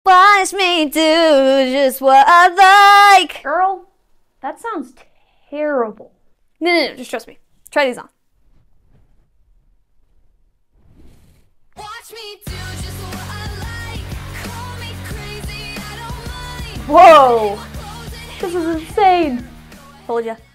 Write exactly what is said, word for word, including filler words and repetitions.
Watch me do just what I like. Girl, that sounds terrible. No, no, no, just trust me. Try these on. Watch me do just what I like. Call me crazy, I don't mind. Whoa, this is insane. Told ya.